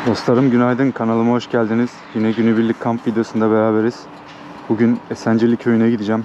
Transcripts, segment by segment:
Dostlarım günaydın, kanalıma hoş geldiniz. Yine günübirlik kamp videosunda beraberiz. Bugün Esenceli köyüne gideceğim.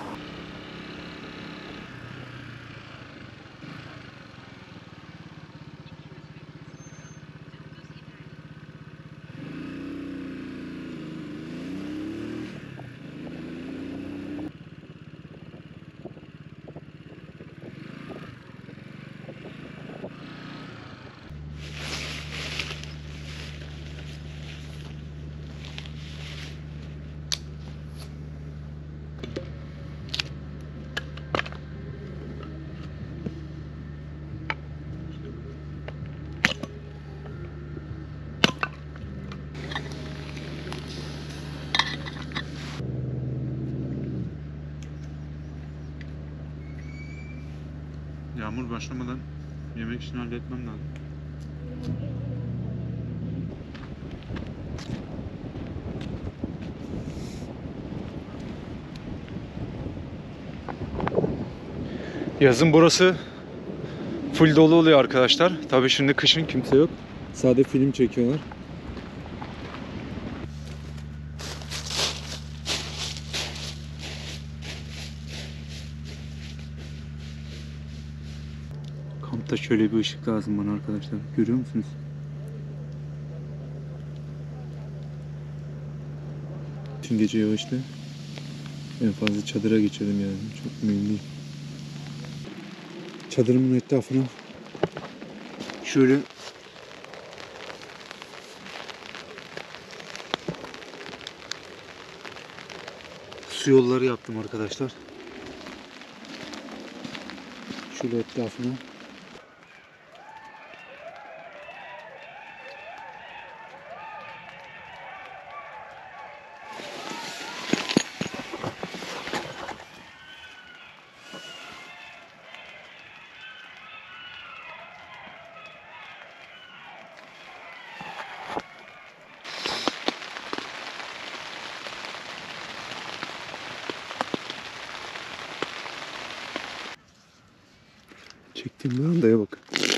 Yağmur başlamadan yemek işini halletmem lazım. Yazın burası full dolu oluyor arkadaşlar. Tabii şimdi kışın kimse yok. Sadece film çekiyorlar. Kampta şöyle bir ışık lazım bana arkadaşlar. Görüyor musunuz? Tüm gece yağıştı. En fazla çadıra geçelim yani. Çok mühim değil. Çadırımın etrafına şöyle su yolları yaptım arkadaşlar. Şöyle etrafına. Çektiğim brandaya bak.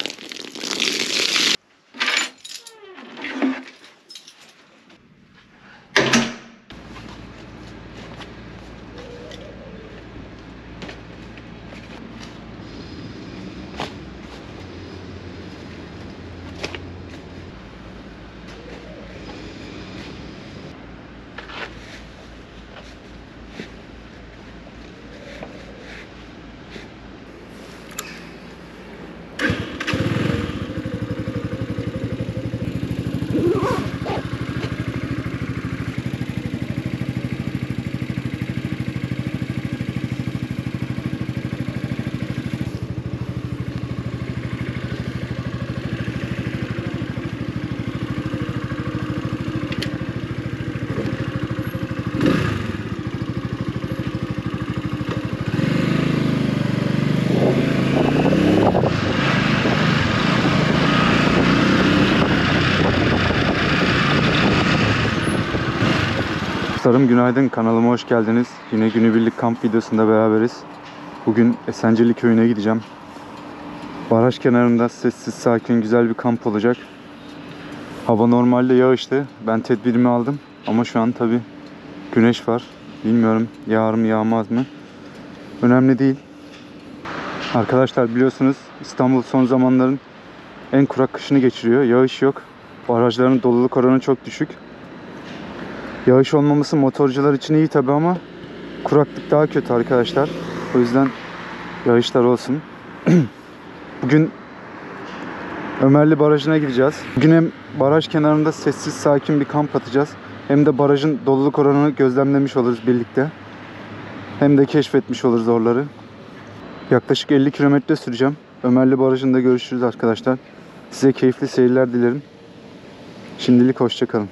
Dostlarım günaydın, kanalıma hoş geldiniz. Yine günübirlik kamp videosunda beraberiz. Bugün Esenceli köyüne gideceğim. Baraj kenarında sessiz sakin güzel bir kamp olacak. Hava normalde yağıştı. Ben tedbirimi aldım. Ama şu an tabi güneş var. Bilmiyorum yağar mı yağmaz mı. Önemli değil. Arkadaşlar biliyorsunuz İstanbul son zamanların en kurak kışını geçiriyor. Yağış yok. Barajların doluluk oranı çok düşük. Yağış olmaması motorcular için iyi tabi ama kuraklık daha kötü arkadaşlar. O yüzden yağışlar olsun. Bugün Ömerli Barajı'na gideceğiz. Bugün hem baraj kenarında sessiz sakin bir kamp atacağız. Hem de barajın doluluk oranını gözlemlemiş oluruz birlikte. Hem de keşfetmiş oluruz oraları. Yaklaşık 50 kilometre süreceğim. Ömerli Barajı'nda görüşürüz arkadaşlar. Size keyifli seyirler dilerim. Şimdilik hoşça kalın.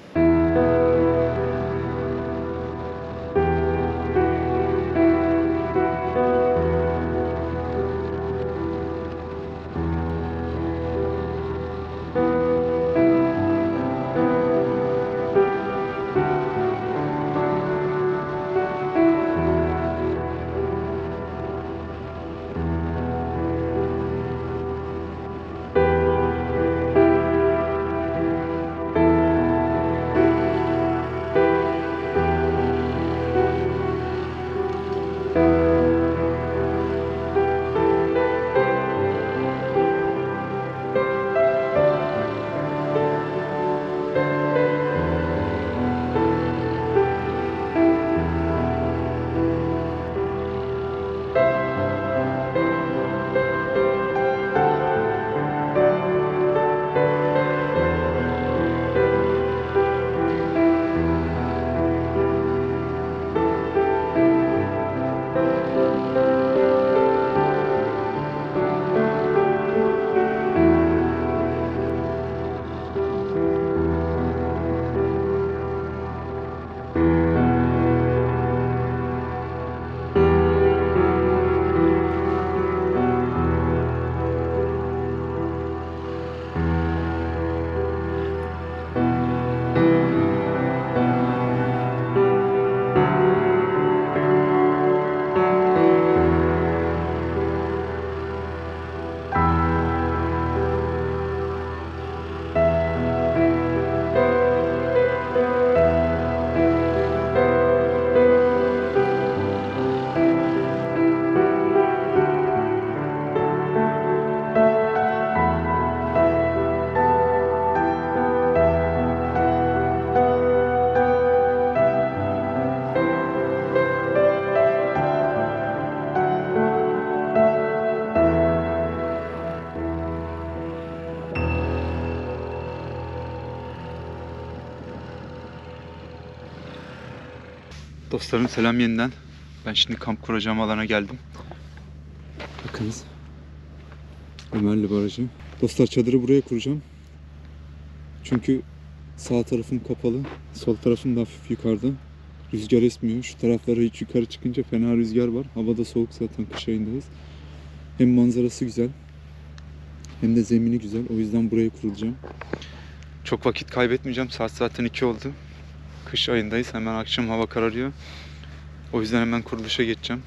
Dostlarım selam yeniden. Ben şimdi kamp kuracağım alana geldim. Bakınız. Ömerli Barajı. Dostlar çadırı buraya kuracağım. Çünkü sağ tarafım kapalı. Sol tarafım da hafif yukarıda. Rüzgar esmiyor. Şu taraflara hiç yukarı çıkınca fena rüzgar var. Hava da soğuk, zaten kış ayındayız. Hem manzarası güzel hem de zemini güzel. O yüzden buraya kurulacağım. Çok vakit kaybetmeyeceğim. Saat zaten 2 oldu. Kış ayındayız. Hemen akşam hava kararıyor. O yüzden hemen kuruluşa geçeceğim.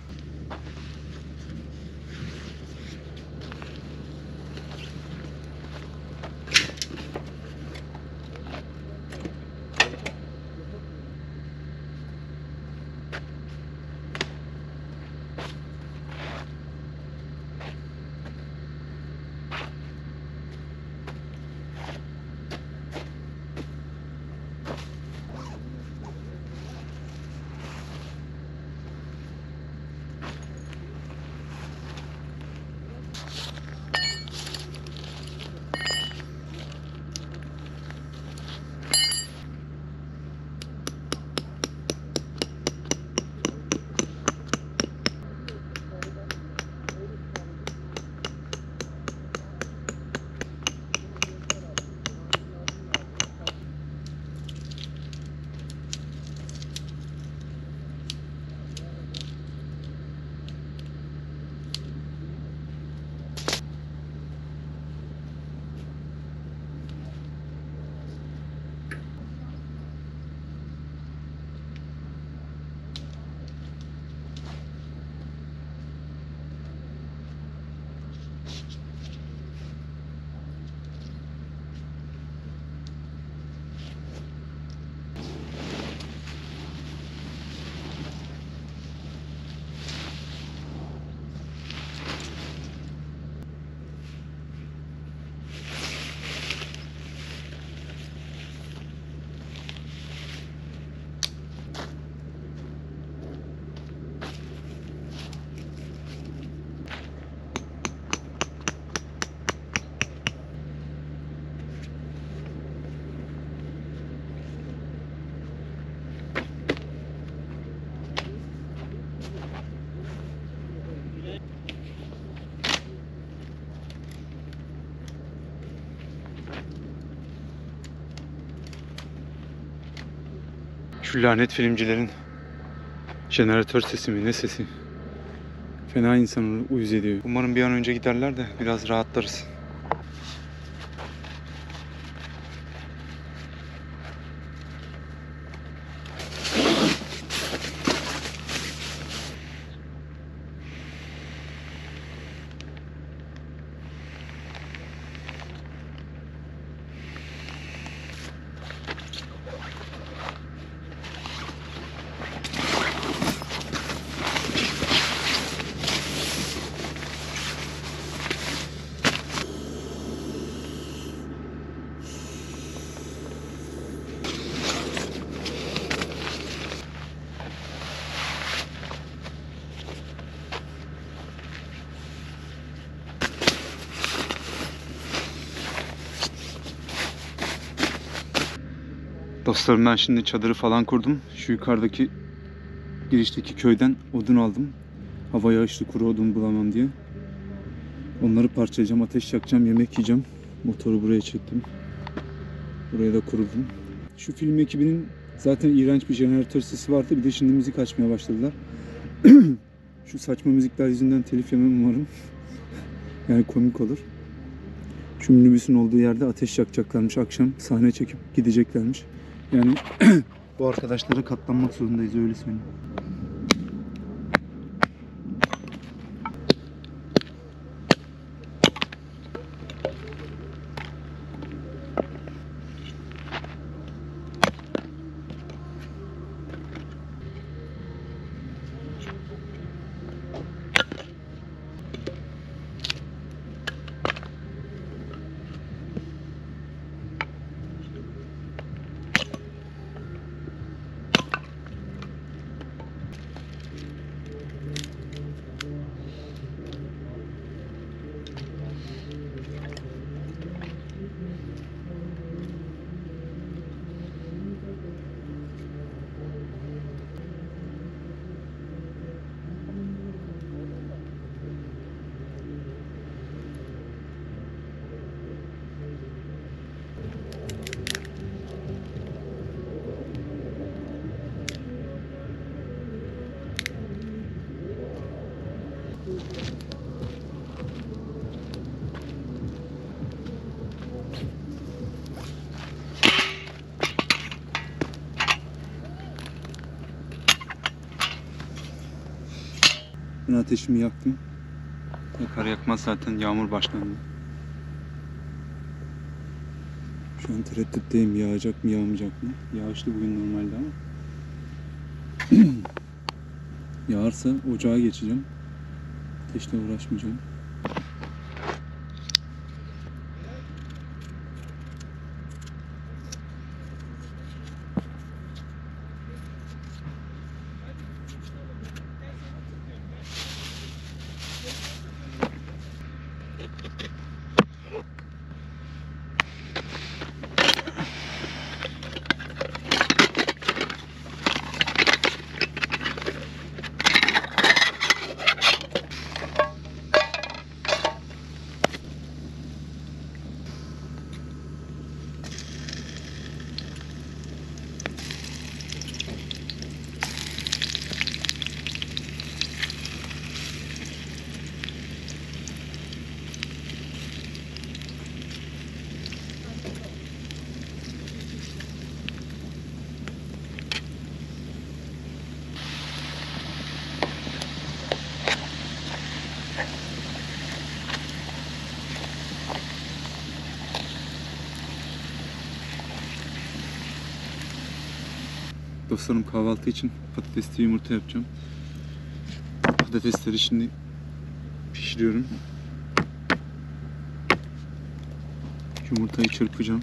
Şu lanet filmcilerin jeneratör sesi mi ne sesi? Fena insanı uyuz ediyor. Umarım bir an önce giderler de biraz rahatlarız. Dostlarım ben şimdi çadırı falan kurdum. Şu yukarıdaki girişteki köyden odun aldım. Hava yağışlı, kuru odun bulamam diye. Onları parçalayacağım, ateş yakacağım, yemek yiyeceğim. Motoru buraya çektim. Buraya da kuruldum. Şu film ekibinin zaten iğrenç bir jeneratör sesi vardı. Bir de şimdi müzik açmaya başladılar. Şu saçma müzikler yüzünden telif yemem umarım. Yani komik olur. Şu minibüsün olduğu yerde ateş yakacaklarmış. Akşam sahne çekip gideceklermiş. Yani bu arkadaşlara katlanmak zorundayız, öyle söyleyeyim. Ben ateşimi yaktım. Yakar yakmaz zaten yağmur başlandı. Şu an tereddütteyim, yağacak mı yağmayacak mı? Yağışlı bugün normalde ama. Yağarsa ocağa geçeceğim. Ateşle uğraşmayacağım. Dostlarım, kahvaltı için patatesli yumurta yapacağım. Patatesleri şimdi pişiriyorum. Yumurtayı çırpacağım.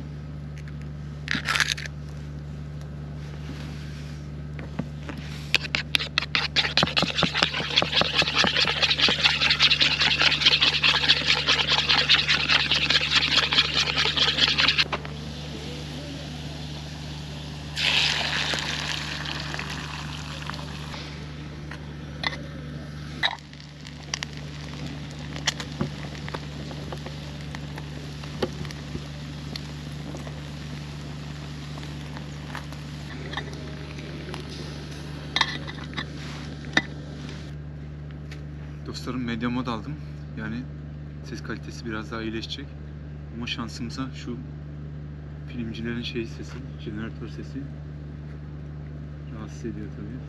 Dostlarım, medya mod aldım. Yani ses kalitesi biraz daha iyileşecek. Ama şansımıza şu filmcilerin sesi, jeneratör sesi rahatsız ediyor tabii.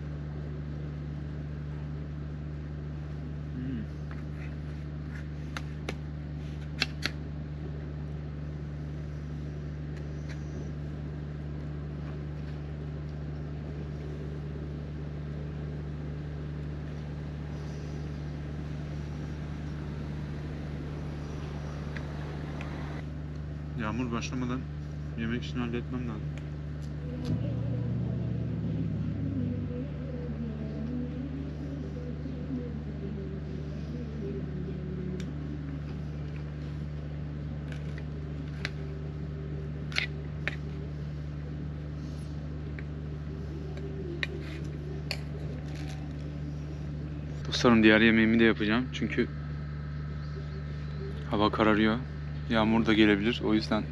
Yağmur başlamadan yemek işini halletmem lazım. Dostlarım, diğer yemeğimi de yapacağım çünkü hava kararıyor. Yağmur da gelebilir, o yüzden.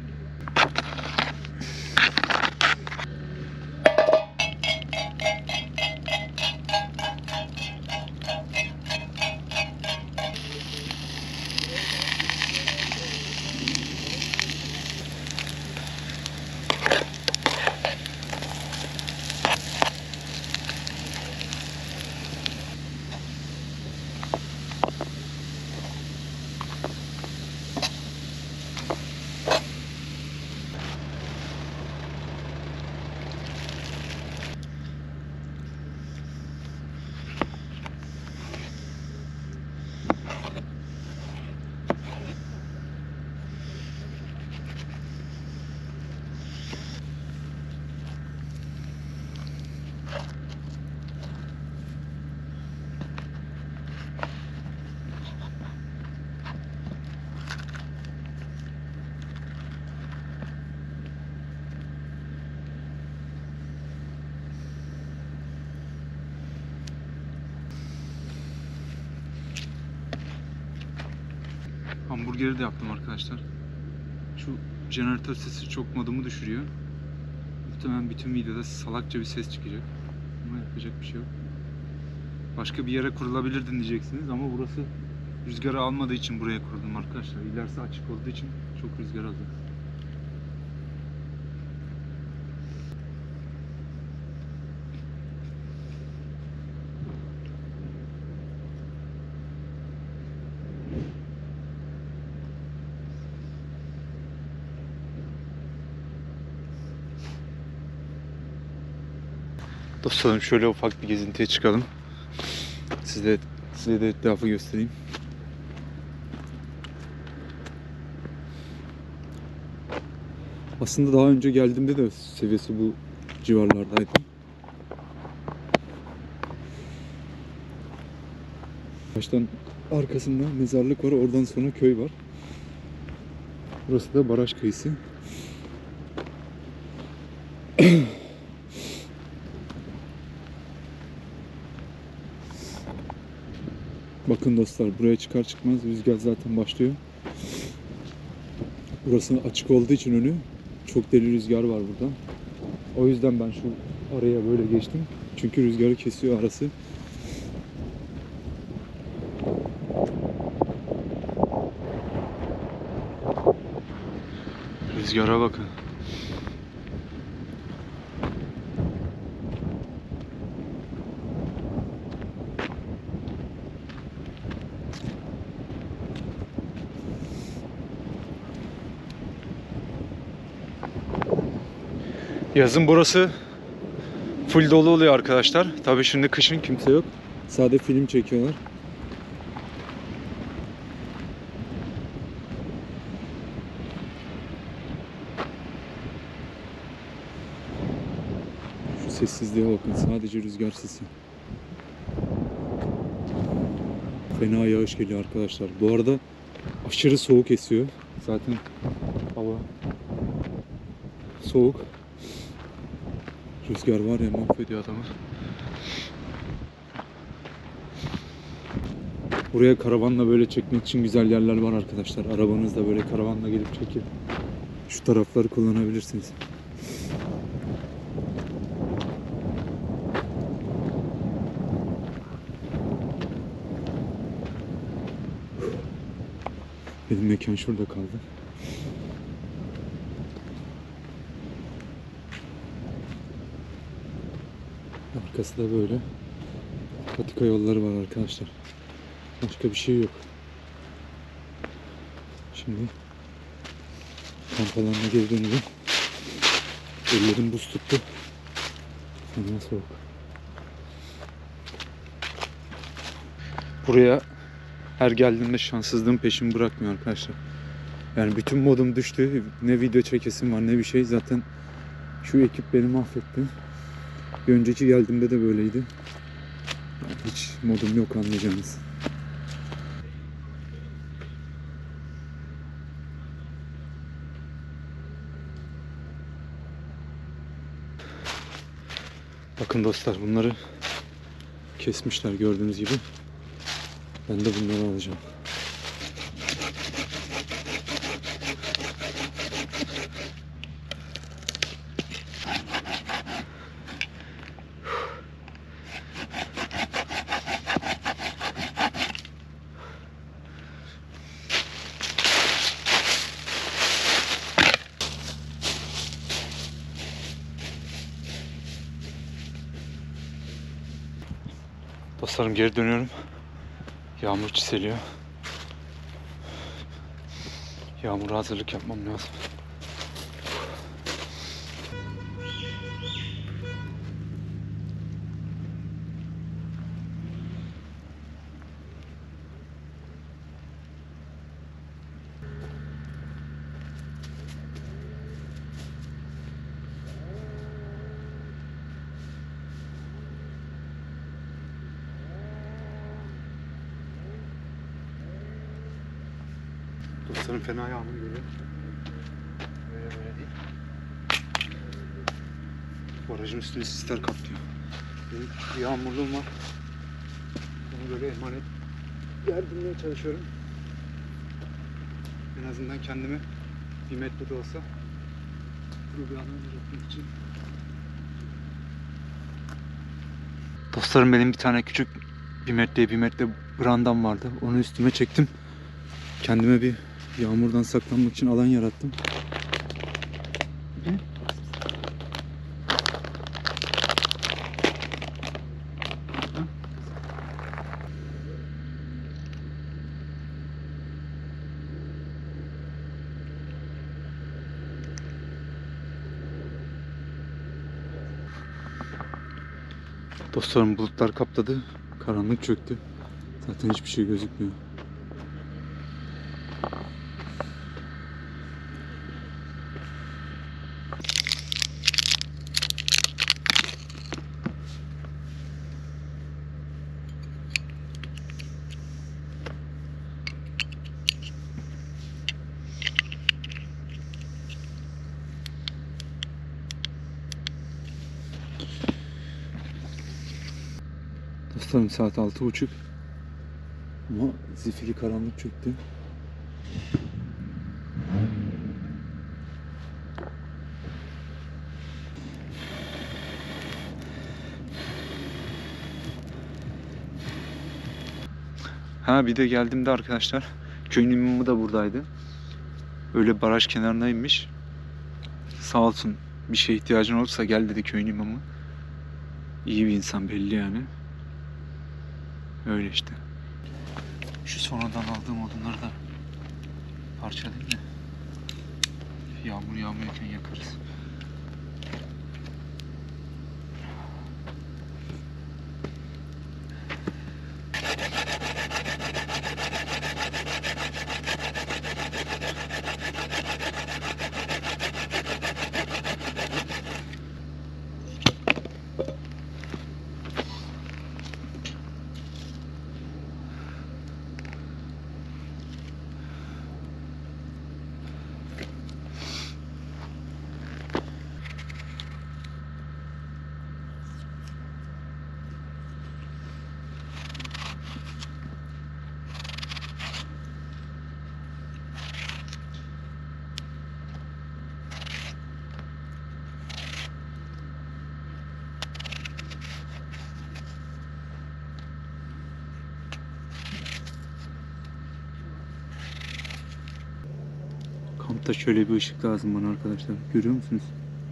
Hamburgeri de yaptım arkadaşlar. Şu jeneratör sesi çok modumu düşürüyor. Muhtemelen bütün videoda salakça bir ses çıkacak. Ama yapacak bir şey yok. Başka bir yere kurulabilirdin diyeceksiniz ama burası rüzgarı almadığı için buraya kurdum arkadaşlar. İlerisi açık olduğu için çok rüzgar alacak. Dostlarım şöyle ufak bir gezintiye çıkalım. Size de etrafı göstereyim. Aslında daha önce geldiğimde de seviyesi bu civarlardaydı. Baştan arkasında mezarlık var. Oradan sonra köy var. Burası da baraj kıyısı. Bakın dostlar, buraya çıkar çıkmaz rüzgar zaten başlıyor. Burası açık olduğu için önü çok deli rüzgar var burada. O yüzden ben şu araya böyle geçtim. Çünkü rüzgarı kesiyor arası. Rüzgara bakın. Yazın burası full dolu oluyor arkadaşlar. Tabii şimdi kışın kimse yok. Sade film çekiyorlar. Şu sessizliğe bakın. Sadece rüzgar sesi. Fena yağış geliyor arkadaşlar. Bu arada aşırı soğuk esiyor. Zaten hava soğuk. Rüzgar var ya, mahvediyor adamı. Buraya karavanla böyle çekmek için güzel yerler var arkadaşlar. Arabanızda böyle karavanla gelip çekip şu tarafları kullanabilirsiniz. Benim mekan şurada kaldı. Arkası da böyle patika yolları var arkadaşlar. Başka bir şey yok. Şimdi kamp alanına geri dönelim. Ellerim buz tuttu. Fena soğuk. Buraya her geldiğimde şanssızlığım peşimi bırakmıyor arkadaşlar. Yani bütün modum düştü. Ne video çekesim var ne bir şey. Zaten şu ekip beni mahvetti. Bir önceki geldiğimde de böyleydi. Yani hiç modum yok, anlayacağınız. Bakın dostlar, bunları kesmişler gördüğünüz gibi. Ben de bunları alacağım. Dostlarım geri dönüyorum. Yağmur çiseliyor. Yağmura hazırlık yapmam lazım. Dostlarım fena yağmur geliyor. Böyle değil. Barajın üstünü sisler kaplıyor. Benim bir yağmurluğum var. Bunu böyle emanet yardımlamaya çalışıyorum. En azından kendime bir metre de olsa kuru bir alan yaratmak için. Dostlarım benim bir tane küçük bir metre brandam vardı. Onu üstüme çektim. Kendime bir yağmurdan saklanmak için alan yarattım. Dostlarım bulutlar kapladı. Karanlık çöktü. Zaten hiçbir şey gözükmüyor. Dostlarım saat 6:30 ama zifiri karanlık çöktü. Ha bir de geldiğimde arkadaşlar köyün imamı da buradaydı. Öyle baraj kenarına inmiş. Sağ olsun bir şeye ihtiyacın olursa gel dedi köyün imamı. İyi bir insan belli yani. Öyle işte. Şu sonradan aldığım odunları da parçalayayım da yağmur yağmıyorken yakarız. Kampta şöyle bir ışık lazım bana arkadaşlar. Görüyor musunuz?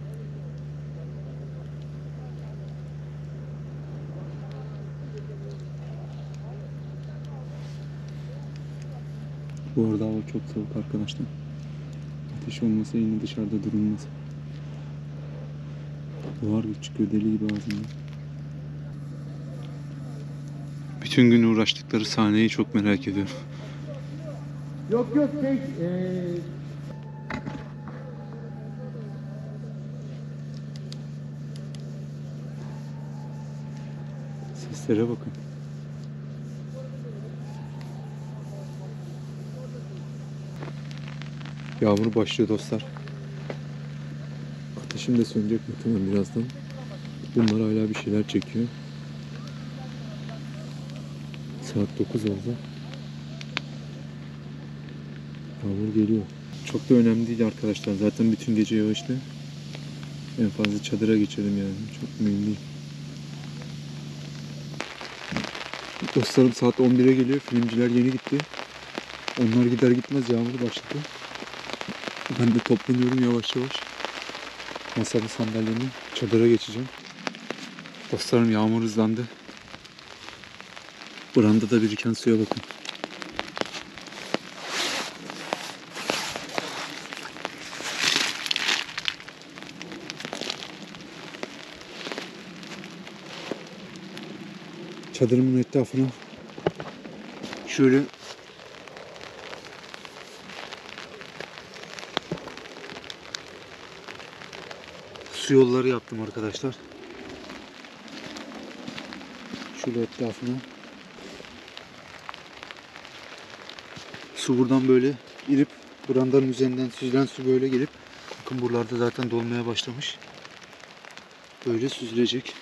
Bu arada hava çok soğuk arkadaşlar. Ateş olmasa yine dışarıda durulmaz. Buhar çıkıyor deli gibi ağzımda. Bütün gün uğraştıkları sahneyi çok merak ediyorum. Yok Seslere bakın. Yağmur başlıyor dostlar. Ateşim de sönecek muhtemelen birazdan. Bunlar hala bir şeyler çekiyor. Saat 9 oldu. Yağmur geliyor. Çok da önemli değil arkadaşlar. Zaten bütün gece yağıştı. En fazla çadıra geçelim yani. Çok mühim değil. Dostlarım saat 11'e geliyor. Filmciler yeni gitti. Onlar gider gitmez yağmur başladı. Ben de toplanıyorum yavaş yavaş. Masalı sandalyemi çadıra geçeceğim. Dostlarım yağmur hızlandı. Brandada biriken suya bakın. Çadırımın etrafına şöyle su yolları yaptım arkadaşlar. Şöyle etrafına. Su buradan böyle girip brandanın üzerinden süzülen su böyle gelip bakın buralarda zaten dolmaya başlamış. Böyle süzülecek.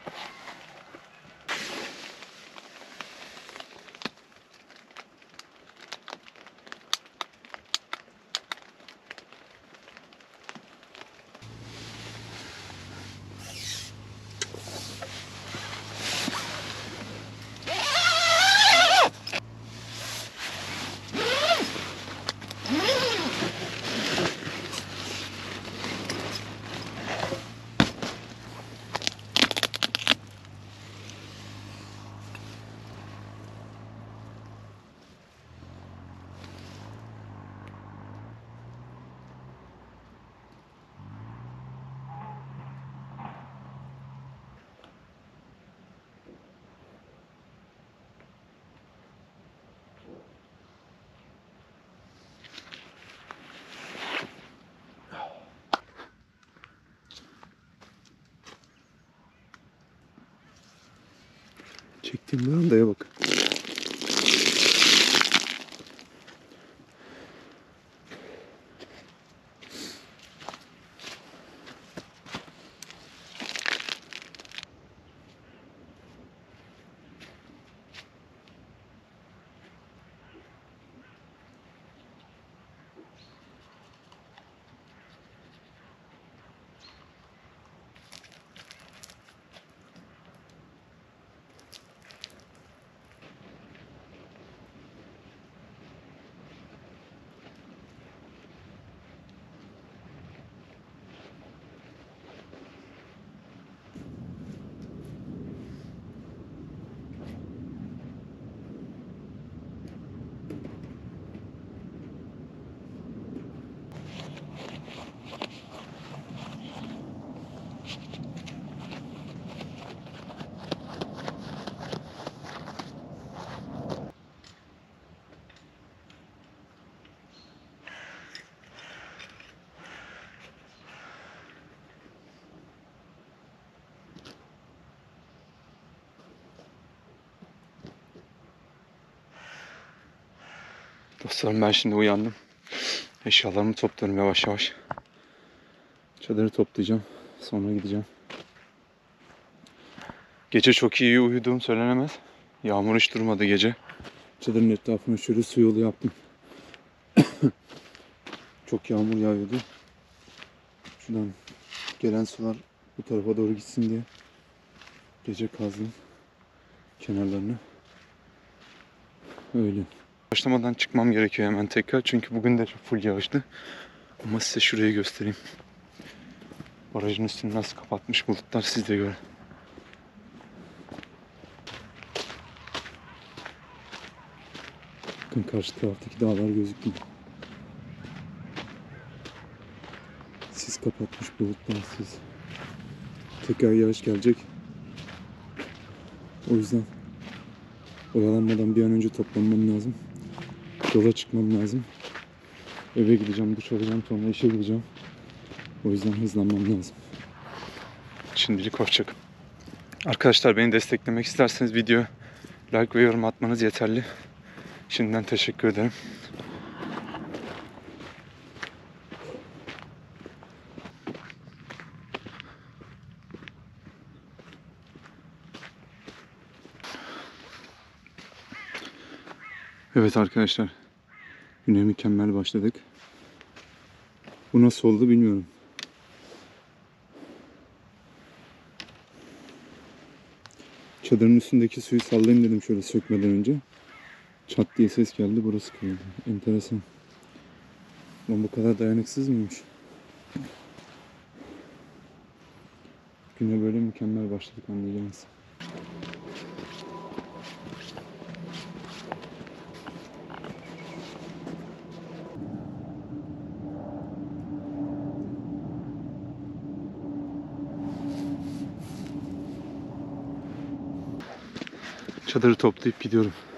Çektiğim brandaya bak. Dostlarım, ben şimdi uyandım. Eşyalarımı topluyorum yavaş yavaş. Çadırı toplayacağım. Sonra gideceğim. Gece çok iyi uyuduğum söylenemez. Yağmur hiç durmadı gece. Çadırın etrafına şöyle su yolu yaptım. Çok yağmur yağıyordu. Şuradan gelen sular bu tarafa doğru gitsin diye gece kazdım kenarlarını. Öyle. Başlamadan çıkmam gerekiyor hemen tekrar. Çünkü bugün de full yağıştı. Ama size şurayı göstereyim. Barajın üstünü nasıl kapatmış bulutlar, siz de görün. Bakın karşı taraftaki dağlar gözüküyor. Sis kapatmış bulutlar, sis. Tekrar yağış gelecek. O yüzden oyalanmadan bir an önce toplanmam lazım. Yola çıkmam lazım. Eve gideceğim, duş alacağım, sonra işe gideceğim. O yüzden hızlanmam lazım. Şimdilik hoşçakalın. Arkadaşlar, beni desteklemek isterseniz video like ve yorum atmanız yeterli. Şimdiden teşekkür ederim. Evet arkadaşlar, güne mükemmel başladık. Bu nasıl oldu bilmiyorum. Çadırın üstündeki suyu sallayayım dedim şöyle sökmeden önce. Çat diye ses geldi, burası kırıldı. Enteresan. Lan bu kadar dayanıksız mıymış? Güne böyle mükemmel başladık, anlayacağınız. Çadırı toplayıp gidiyorum.